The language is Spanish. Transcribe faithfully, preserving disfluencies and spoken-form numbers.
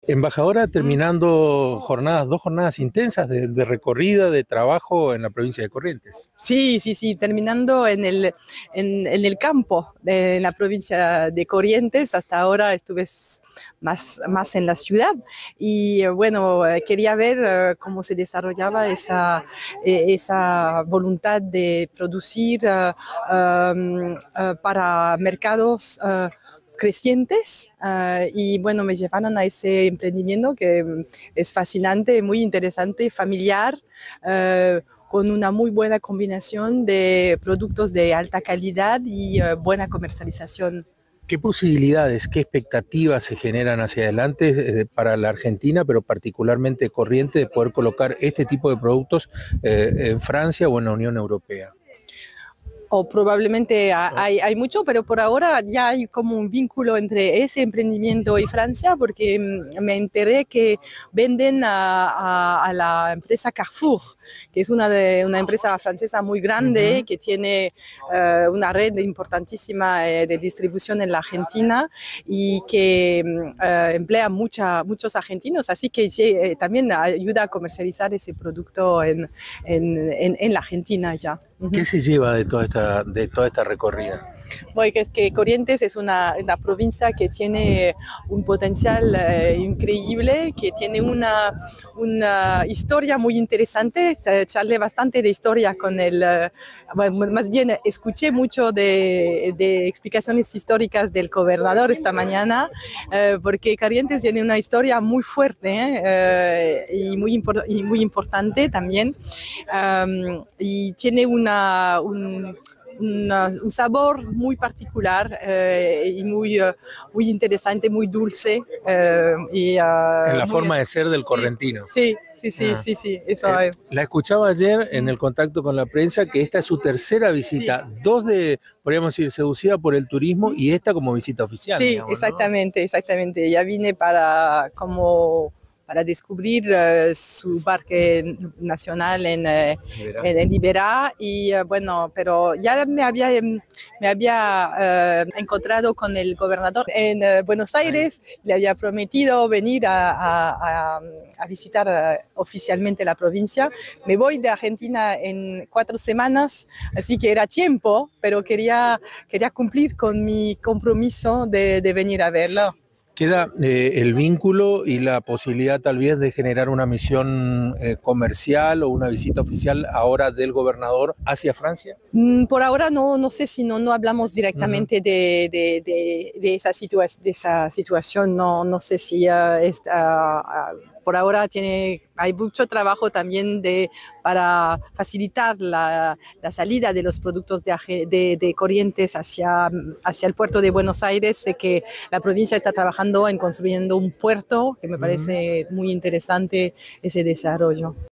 Embajadora, terminando jornadas, dos jornadas intensas de, de recorrida, de trabajo en la provincia de Corrientes. Sí, sí, sí, terminando en el, en, en el campo de la provincia de Corrientes. Hasta ahora estuve más, más en la ciudad y eh, bueno, eh, quería ver eh, cómo se desarrollaba esa, eh, esa voluntad de producir eh, um, eh, para mercados eh, crecientes uh, y bueno, me llevaron a ese emprendimiento que um, es fascinante, muy interesante, familiar, uh, con una muy buena combinación de productos de alta calidad y uh, buena comercialización. ¿Qué posibilidades, qué expectativas se generan hacia adelante eh, para la Argentina, pero particularmente Corrientes, de poder colocar este tipo de productos eh, en Francia o en la Unión Europea? O probablemente hay, hay mucho, pero por ahora ya hay como un vínculo entre ese emprendimiento y Francia, porque me enteré que venden a, a, a la empresa Carrefour, que es una, de, una empresa francesa muy grande, uh-huh. que tiene uh, una red importantísima de distribución en la Argentina y que uh, emplea mucha, muchos argentinos, así que eh, también ayuda a comercializar ese producto en, en, en, en la Argentina ya. ¿Qué se lleva de toda esta, de toda esta recorrida? Bueno, que, que Corrientes es una, una provincia que tiene un potencial eh, increíble, que tiene una, una historia muy interesante. Charlé bastante de historia con el, eh, bueno, más bien escuché mucho de, de explicaciones históricas del gobernador esta mañana, eh, porque Corrientes tiene una historia muy fuerte eh, y, muy impor- y muy importante también, um, y tiene una un, Una, un sabor muy particular eh, y muy, uh, muy interesante, muy dulce. Eh, y, uh, en la muy, forma de ser del sí, correntino. Sí, sí, sí, ah. sí, sí, eso eh, es. La escuchaba ayer en el contacto con la prensa que esta es su tercera visita, sí. Dos de, podríamos decir, seducida por el turismo y esta como visita oficial. Sí, digamos, exactamente, ¿no? exactamente. Ya vine para como para descubrir uh, su parque nacional en, uh, en, en Iberá y uh, bueno, pero ya me había, me había uh, encontrado con el gobernador en uh, Buenos Aires, le había prometido venir a, a, a, a visitar uh, oficialmente la provincia. Me voy de Argentina en cuatro semanas, así que era tiempo, pero quería, quería cumplir con mi compromiso de, de venir a verlo. ¿Queda eh, el vínculo y la posibilidad tal vez de generar una misión eh, comercial o una visita oficial ahora del gobernador hacia Francia? Mm, por ahora no, no sé si no, no hablamos directamente uh-huh. de, de, de, de, esa situa- de esa situación, no, no sé si uh, está, uh, por ahora tiene, hay mucho trabajo también de, para facilitar la, la salida de los productos de, de, de Corrientes hacia, hacia el puerto de Buenos Aires. Sé que la provincia está trabajando en construyendo un puerto, que me parece uh-huh. muy interesante ese desarrollo.